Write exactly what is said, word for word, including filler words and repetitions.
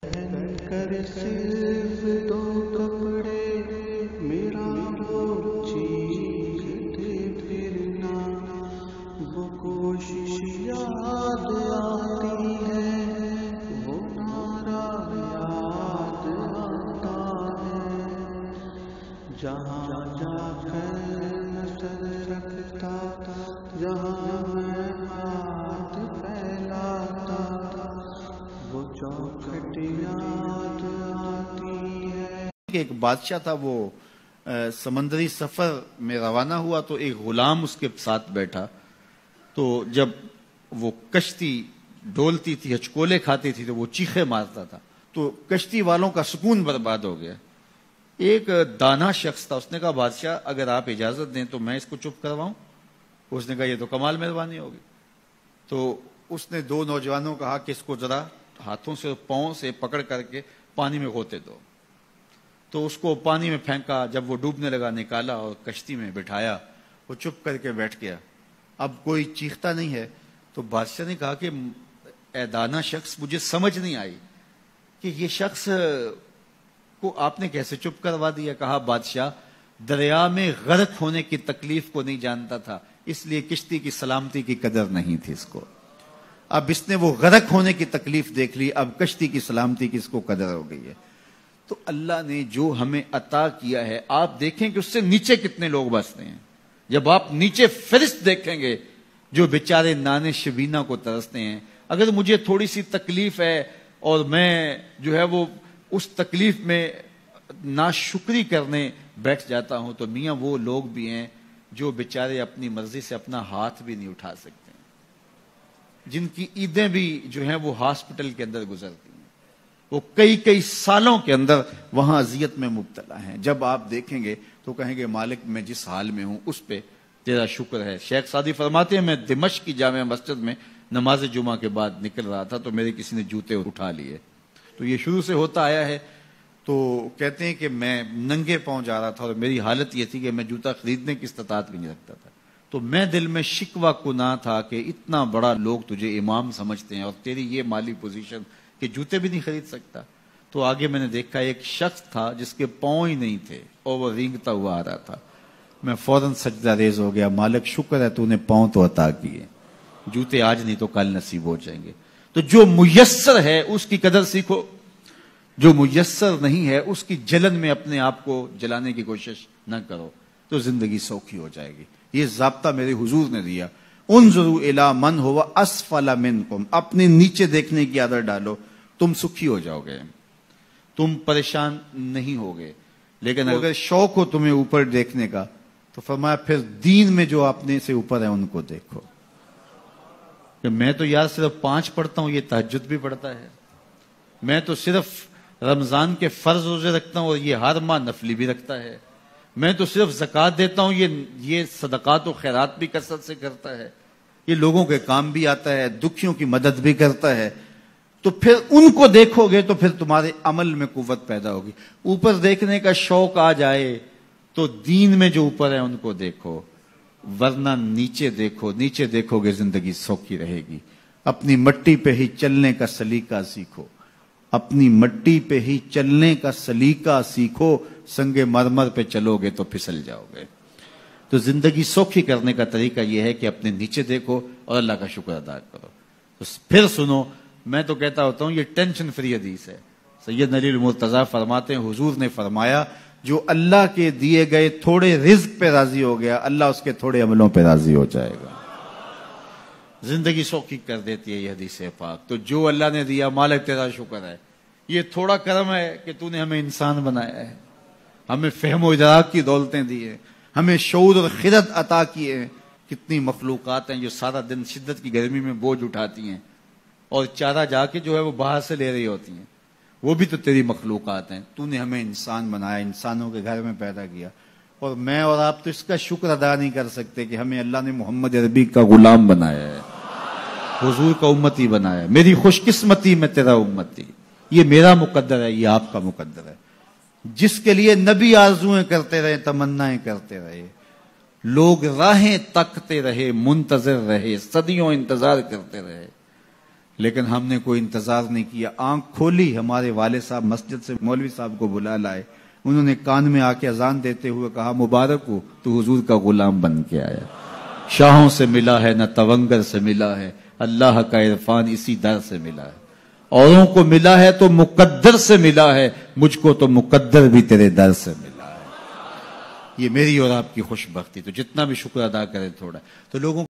پہن کر صرف دو کپڑے میرا وہ چیختے پھرنا، وہ کوشش یاد آتی ہے، وہ نعرہ یاد آتا ہے، جہاں جا کر نظر رکھتا، جہاں میں ہاتھ پھیلاتا، وہ چوکھٹ یاد آتی ہے۔ ایک بادشاہ تھا، وہ سمندری سفر میں روانہ ہوا تو ایک غلام اس کے ساتھ بیٹھا، تو جب وہ کشتی ڈولتی تھی، ہچکولے کھاتی تھی تو وہ چیخے مارتا تھا، تو کشتی والوں کا سکون برباد ہو گیا۔ ایک دانا شخص تھا، اس نے کہا بادشاہ اگر آپ اجازت دیں تو میں اس کو چپ کرواؤں؟ اس نے کہا یہ تو کمال مہربانی ہوگی۔ تو اس نے دو نوجوانوں کو کہا کہ اس کو ذرا ہاتھوں سے پاؤں سے پکڑ کر کے پانی میں غوطے دو، تو اس کو پانی میں پھینکا، جب وہ ڈوبنے لگا نکالا اور کشتی میں بٹھایا، وہ چپ کر کے بیٹھ گیا، اب کوئی چیختا نہیں ہے۔ تو بادشاہ نے کہا کہ اے دانا شخص، مجھے سمجھ نہیں آئی کہ یہ شخص کو آپ نے کیسے چپ کروا دیا؟ کہا بادشاہ دریا میں غرق ہونے کی تکلیف کو نہیں جانتا تھا، اس لیے کشتی کی سلامتی کی قدر نہیں تھی اس کو، اب اس نے وہ غرق ہونے کی تکلیف دیکھ لی، اب کشتی کی سلامتی کی اس کو قدر ہو گئی ہے۔ تو اللہ نے جو ہمیں عطا کیا ہے، آپ دیکھیں کہ اس سے نیچے کتنے لوگ بستے ہیں۔ جب آپ نیچے فرشت دیکھیں گے جو بیچارے نانے شبینہ کو ترستے ہیں، اگر مجھے تھوڑی سی تکلیف ہے اور میں جو ہے وہ اس تکلیف میں ناشکری کرنے بیٹھ جاتا ہوں، تو میاں وہ لوگ بھی ہیں جو بیچارے اپنی مرضی سے اپنا ہاتھ بھی نہیں اٹھا سکتے، جن کی عیدیں بھی جو ہیں وہ ہاسپٹل کے اندر گزرتی ہیں، وہ کئی کئی سالوں کے اندر وہاں اذیت میں مبتلا ہیں۔ جب آپ دیکھیں گے تو کہیں گے مالک میں جس حال میں ہوں اس پہ تیرا شکر ہے۔ شیخ سعدی فرماتے ہیں میں دمشق کی جامع مسجد میں نماز جمعہ کے بعد نکل رہا تھا تو میرے کسی نے جوتے اٹھا لیے، تو یہ شروع سے ہوتا آیا ہے۔ تو کہتے ہیں کہ میں ننگے پاؤں جا رہا تھا اور میری حالت یہ تھی کہ میں جوتا خریدنے کی استطاعت بھی نہیں رکھتا تھا، تو میں دل میں شکوہ کنا تھا کہ اتنا بڑا لوگ تجھے امام سمجھتے ہیں اور تیری یہ مالی پوزیشن کہ جوتے بھی نہیں خرید سکتا۔ تو آگے میں نے دیکھا ایک شخص تھا جس کے پاؤں ہی نہیں تھے اور وہ رینگتا ہوا آ رہا تھا، میں فوراً سجدہ ریز ہو گیا، مالک شکر ہے تو نے پاؤں تو عطا کیے، جوتے آج نہیں تو کل نصیب ہو جائیں گے۔ تو جو میسر ہے اس کی قدر سیکھو، جو میسر نہیں ہے اس کی جلن میں اپنے آپ کو جلانے کی کوشش نہ کرو، تو زندگی سوکھی ہو جائے گی۔ یہ ضابطہ میرے حضور نے دیا، انظروا الی من هو اسفل منکم، اپنے نیچے دیکھنے کی عادت ڈالو، تم سکھی ہو جاؤ گے، تم پریشان نہیں ہوگے۔ لیکن اگر شوق ہو تمہیں اوپر دیکھنے کا تو فرمایا پھر دین میں جو اپنے سے اوپر ہے ان کو دیکھو، کہ میں تو یار صرف پانچ پڑھتا ہوں، یہ تہجد بھی پڑھتا ہے، میں تو صرف رمضان کے فرض روزے رکھتا ہوں اور یہ ہر ماہ نفلی بھی رکھتا ہے، میں تو صرف زکوٰۃ دیتا ہوں، یہ یہ صدقات و خیرات بھی کثرت سے کرتا ہے، یہ لوگوں کے کام بھی آتا ہے، دکھیوں کی مدد بھی کرتا ہے۔ تو پھر ان کو دیکھو گے تو پھر تمہارے عمل میں قوت پیدا ہوگی۔ اوپر دیکھنے کا شوق آ جائے تو دین میں جو اوپر ہے ان کو دیکھو، ورنہ نیچے دیکھو، نیچے دیکھو گے زندگی سوکھی رہے گی۔ اپنی مٹی پہ ہی چلنے کا سلیقہ سیکھو، اپنی مٹی پہ ہی چلنے کا سلیقہ سیکھو، سنگ مرمر پہ چلو گے تو پھسل جاؤ گے۔ تو زندگی سوکھی کرنے کا طریقہ یہ ہے کہ اپنے نیچے دیکھو اور اللہ کا شکر ادا کرو۔ تو پھر سنو، میں تو کہتا ہوتا ہوں یہ ٹینشن فری حدیث ہے۔ سید علی المرتضیٰ فرماتے ہیں حضور نے فرمایا جو اللہ کے دیے گئے تھوڑے رزق پہ راضی ہو گیا، اللہ اس کے تھوڑے عملوں پہ راضی ہو جائے گا۔ زندگی سوکھی کر دیتی ہے یہ حدیث پاک۔ تو جو اللہ نے دیا مالک تیرا شکر ہے، یہ تھوڑا کرم ہے کہ تو نے ہمیں انسان بنایا ہے، ہمیں فہم و ادراک کی دولتیں دی ہیں، ہمیں شعور اور خرد عطا کیے ہیں۔ کتنی مخلوقات ہیں جو سارا دن شدت کی گرمی میں بوجھ اٹھاتی ہیں اور چارہ جا کے جو ہے وہ باہر سے لے رہی ہوتی ہیں، وہ بھی تو تیری مخلوقات ہیں۔ تو نے ہمیں انسان بنایا، انسانوں کے گھر میں پیدا کیا، اور میں اور آپ تو اس کا شکر ادا نہیں کر سکتے کہ ہمیں اللہ نے محمد عربی کا غلام بنایا ہے، حضور کا امتی بنایا ہے۔ میری خوش قسمتی میں تیرا امتی، یہ میرا مقدر ہے، یہ آپ کا مقدر ہے۔ جس کے لیے نبی آرزویں کرتے رہے، تمنائیں کرتے رہے، لوگ راہیں تکتے رہے، منتظر رہے، صدیوں انتظار کرتے رہے، لیکن ہم نے کوئی انتظار نہیں کیا. آنکھ کھولی، ہمارے والد صاحب مسجد سے مولوی صاحب کو بلا لائے. انہوں نے کان میں آ کے اذان دیتے ہوئے کہا مبارک ہو، تو حضور کا غلام بن کے آیا. شاہوں سے ملا ہے نہ تونگر سے ملا ہے، اللہ کا عرفان اسی در سے ملا ہے. اوروں کو ملا ہے تو مقدر سے ملا ہے، مجھ کو تو مقدر بھی تیرے در سے ملا ہے. یہ میری اور آپ کی خوش بختی. تو جتنا بھی شکر ادا کریں تھوڑا. تو لوگوں